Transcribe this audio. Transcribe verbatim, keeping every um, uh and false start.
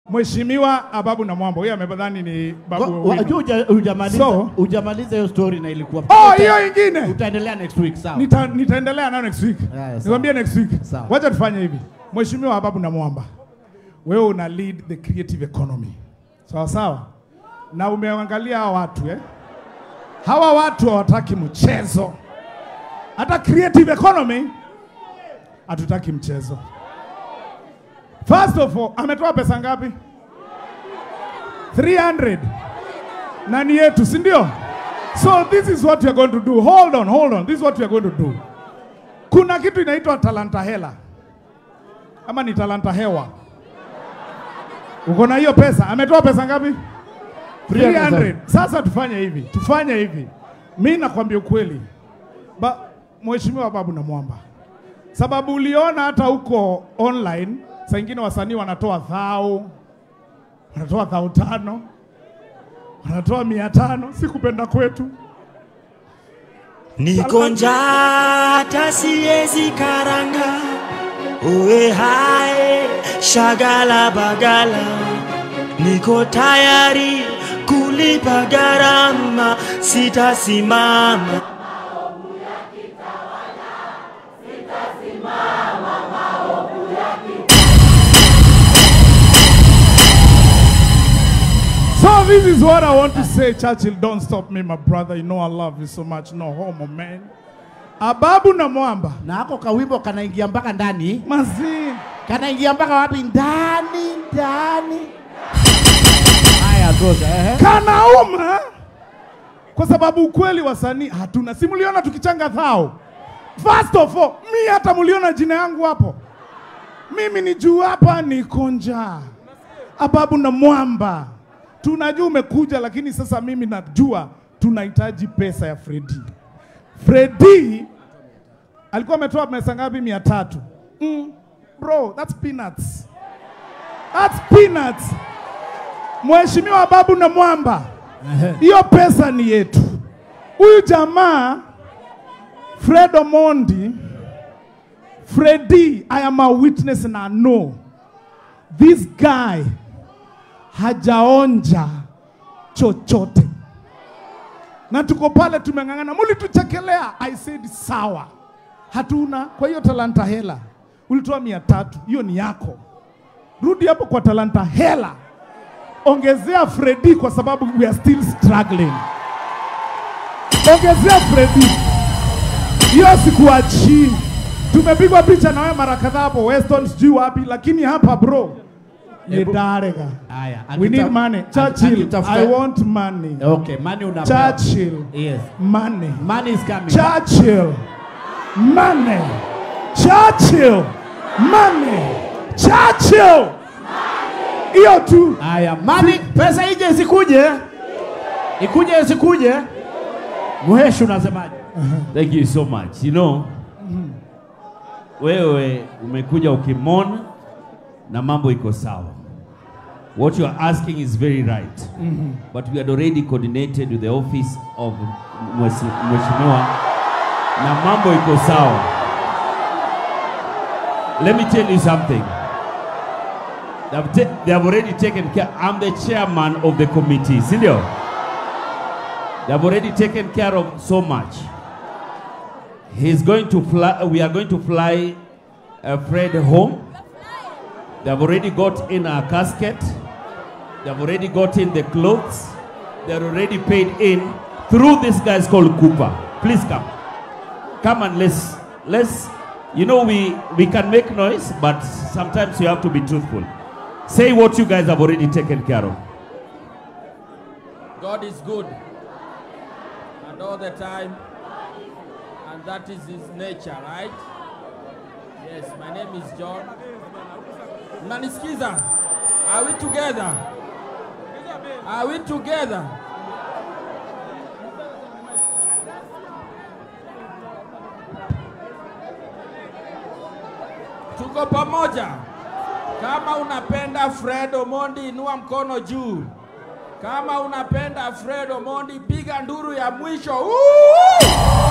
Mheshimiwa Ababu Namwamba, huyo amebadhani ni babu. Unajua hujamaliza so, hujamaliza hiyo story na ilikuwa. Oh, hiyo nyingine. Utaendelea next week, sawa? Nita, nitaendelea nayo next week. Yeah, nikwambia next week. Wacha tufanye hivi. Mheshimiwa Ababu Namwamba, wewe una lead the creative economy. Sawa sawa? Na umeangalia hawa watu eh? Hawa watu hawataki mchezo. Hata creative economy hatutaki mchezo. First of all, ametoa pesa ngapi? three hundred. Nani yetu, si ndio? So this is what we are going to do. Hold on, hold on. This is what we are going to do. Kuna kitu inaitwa talanta hela. Ama ni talanta hewa. Uko na hiyo pesa? Ametoa pesa ngapi? three hundred. Sasa tufanye hivi. Tufanye hivi. Mimi nakwambia ukweli. Ba Mheshimiwa Ababu Namwamba. Sababu uliona hata huko online saa ingine wasanii wanatoa thao, wanatoa thao tano, wanatoa mia tano, si kupenda kwetu. Niko njaa hata siwezi karanga, uwe hai shagala bagala, niko tayari kulipa gharama, sitasimama. So this is what I want to say, Churchill. Don't stop me, my brother. You know I love you so much. No homo, man. Ababu Namwamba. Na hako kawimbo kanaingia mpaka ndani. Mazi. Kanaingia mpaka wapi? Ndani, ndani. Haya goza, eh. Kanauma. Kwa sababu ukweli wasanii hatuna. Si mliona tukichanga thao. First of all, mi hata mliona jina yangu hapo. Mimi ni juu hapa ni konja. Ababu Namwamba. Tunajua umekuja, lakini sasa mimi najua tunahitaji pesa ya Freddy. Freddy alikuwa ametoa pesa ngapi? mia tatu. Mm, bro, that's peanuts. That's peanuts. Mheshimiwa Ababu Namwamba, hiyo pesa ni yetu. Huyu jamaa Fred Omondi, Freddy, I am a witness and I know this guy hajaonja chochote. Na tuko pale tumengangana. Muli tuchekelea. I said sawa. Hatuna. Kwa hiyo talanta hela. Ulitoa mia tatu. Hiyo ni yako. Rudi hapo kwa talanta hela. Ongezea Freddy kwa sababu we are still struggling. Ongezea Freddy. Hiyo sikuachi. Tumepigwa picha na wewe mara kadhaa hapo Weston sijui wapi, lakini hapa bro Yedarega. We need money. Churchill, I want money. Okay, money unapewa. Churchill. Yes. Money. Money is coming. Churchill. Money. Churchill. Money. Churchill. Iyo tu. Aya, money, pesa ije isikuje. Ikuje isikuje. Muheshu unasemaje? Thank you so much. You know, wewe umekuja ukimona na mambo iko sawa. What you are asking is very right. Mm-hmm. But we had already coordinated with the office of Mheshimiwa na mambo iko sawa. Let me tell you something. They have, they have already taken care. I'm the chairman of the committee. Sindio? They have already taken care of so much. He's going to fly. We are going to fly uh, Fred home. They have already got in a casket. They have already got in the clothes. They are already paid in through this guy called Cooper. Please come. Come and let's, let's, you know, we, we can make noise, but sometimes you have to be truthful. Say what you guys have already taken care of. God is good. And all the time. And that is his nature, right? Yes, my name is John. Manisikiza, are we together? Are we together? Tuko pamoja. Kama unapenda Fred Omondi, inua mkono juu. Kama unapenda Fred Omondi, piga nduru ya mwisho. Woo!